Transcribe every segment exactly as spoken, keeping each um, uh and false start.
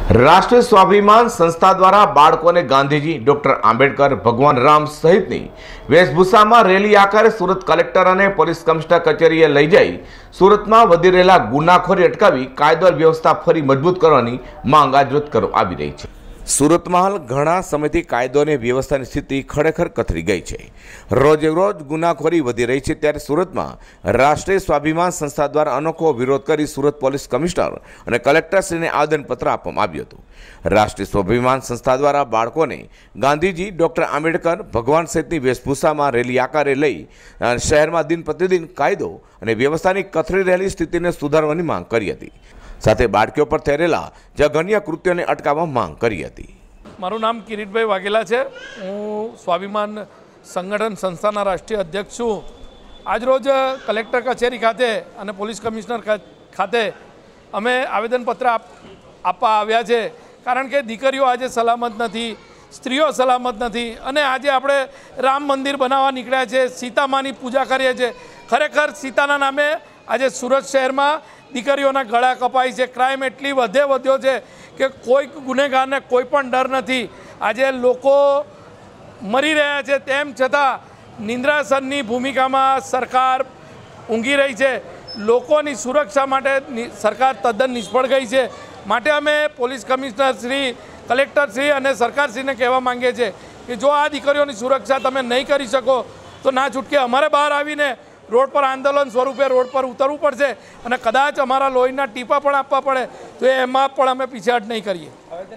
રાષ્ટ્રીય સ્વાભિમાન સંસ્થા દ્વારા બાળકોને ગાંધીજી, ડોક્ટર આંબેડકર, ભગવાન રામ સહિતની વેશભૂષામાં રેલી આકારે સુરત કલેક્ટર અને પોલીસ કમિશનર કચેરીએ લઈ જઈ સુરતમાં વધી રહેલા ગુનાખોરી અટકાવી કાયદો વ્યવસ્થા ફરી મજબૂત કરવાની માંગ આજરોજ કરવામાં આવી રહી છે। સુરતમાં હાલ ઘણા સમયથી કાયદો અને વ્યવસ્થાની સ્થિતિ ખરેખર કથળી ગઈ છે। રોજે રોજ ગુનાખોરી વધી રહી છે, ત્યારે સુરતમાં રાષ્ટ્રીય સ્વાભિમાન સંસ્થા દ્વારા અનોખો વિરોધ કરી સુરત પોલીસ કમિશનર અને કલેક્ટરશ્રીને આવેદનપત્ર આપવામાં આવ્યું હતું। રાષ્ટ્રીય સ્વાભિમાન સંસ્થા દ્વારા બાળકોને ગાંધીજી, ડોક્ટર આંબેડકર, ભગવાન સહિતની વેશભૂષામાં રેલી આકારે લઈ શહેરમાં દિન પ્રતિદિન કાયદો અને વ્યવસ્થાની કથળી રહેલી સ્થિતિને સુધારવાની માંગ કરી હતી। સાથે બાળકીઓ પર થયેલા જઘન્ય કૃત્યોને અટકાવવા માંગ કરી હતી। મારું નામ કિરીટભાઈ વાઘેલા છે। હું સ્વાભિમાન સંગઠન સંસ્થાના રાષ્ટ્રીય અધ્યક્ષ છું। આજરોજ કલેક્ટર કચેરી ખાતે અને પોલીસ કમિશનર ખાતે અમે આવેદનપત્ર આપવા આવ્યા છે, કારણ કે દીકરીઓ આજે સલામત નથી, સ્ત્રીઓ સલામત નથી અને આજે આપણે રામ મંદિર બનાવવા નીકળ્યા છે, સીતામાની પૂજા કરીએ છીએ। ખરેખર સીતાના નામે આજે સુરત શહેરમાં દીકરીઓના ગળા કપાય છે। ક્રાઇમ એટલી વધે વધ્યો છે કે કોઈ ગુનેગારને કોઈ પણ ડર નથી। આજે લોકો મરી રહ્યા છે, તેમ છતાં નિંદ્રાસનની ભૂમિકામાં સરકાર ઊંઘી રહી છે। લોકોની સુરક્ષા માટે સરકાર તદ્દન નિષ્ફળ ગઈ છે। માટે અમે police commissioner Shri, collector Shri અને સરકારશ્રીને કહેવા માંગીએ છીએ કે જો આ દીકરીઓની સુરક્ષા તમે નહીં કરી શકો તો ના છૂટકે અમારે બહાર આવીને રોડ પર આંદોલન સ્વરૂપે રોડ પર ઉતરવું પડશે અને કદાચ અમારા લોહીના ટીપા પણ આપવા પડે તો એમાં પણ અમે પીછેહટ નહીં કરીએ।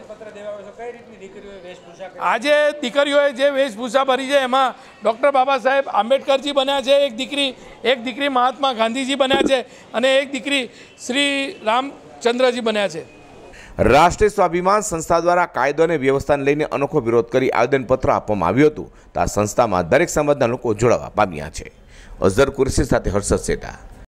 આજે દીકરીઓએ જે વેશભૂષા ભરી છે એમાં ડૉક્ટર બાબા સાહેબ આંબેડકરજી બન્યા છે, એક દીકરી એક દીકરી મહાત્મા ગાંધીજી બન્યા છે અને એક દીકરી શ્રી રામચંદ્રજી બન્યા છે। રાષ્ટ્રીય સ્વાભિમાન સંસ્થા દ્વારા કાયદો અને વ્યવસ્થાને લઈને અનોખો વિરોધ કરી આવેદનપત્ર આપવામાં આવ્યું હતું, તો આ સંસ્થામાં દરેક સમાજના લોકો જોડાવા પામ્યા છે। અઝર કુરેશી સાથે હર્ષદ સેઠા।